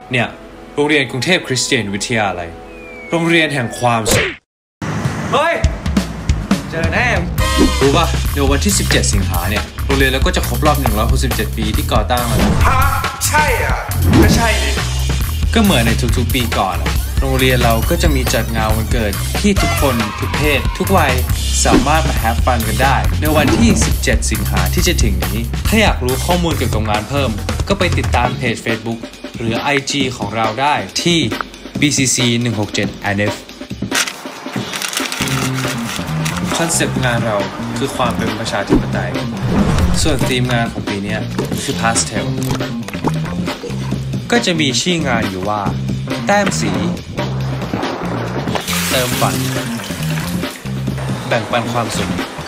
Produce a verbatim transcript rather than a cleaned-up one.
เนี่ยโรงเรียนกรุงเทพคริสเตียนวิทยาลัยโรงเรียนแห่งความสุขเฮ้ยเจอแน่รู้ป่ะในวันที่สิบเจ็ดสิงหาเนี่ยโรงเรียนเราก็จะครบรอบหนึ่งร้อยหกสิบเจ็ดปีที่ก่อตั้งแล้วฮะใช่อ่ะก็ใช่ดิก็เหมือนในทุกๆปีก่อนโรงเรียนเราก็จะมีจัดงานวันเกิดที่ทุกคนทุกเพศทุกวัยสามารถมาแฮปฟันกันได้ในวันที่สิบเจ็ดสิงหาที่จะถึงนี้ถ้าอยากรู้ข้อมูลเกี่ยวกับงานเพิ่มก็ไปติดตามเพจ Facebook หรือ ไอ จี ของเราได้ที่ บี ซี ซี หนึ่งหกเจ็ด เอ็น เอฟ คอนเซปต์งานเราคือความเป็นประชาธิปไตยส่วนธีมงานของปีนี้คือ Pastel ก็จะมีชื่องานอยู่ว่าแต้มสีเติมฝันแบ่งปันความสุข